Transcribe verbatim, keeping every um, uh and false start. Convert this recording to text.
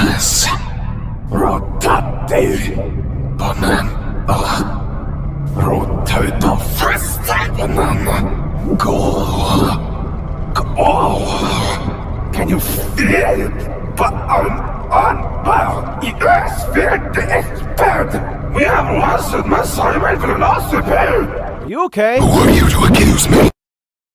Yes. Rotati. Banana. Rotate of first banana. Go. Go. Can you feel it? But on, on, well, yes, feel the expert. We have lost it, my son, my philosophy. Are you okay? Who are you to accuse me?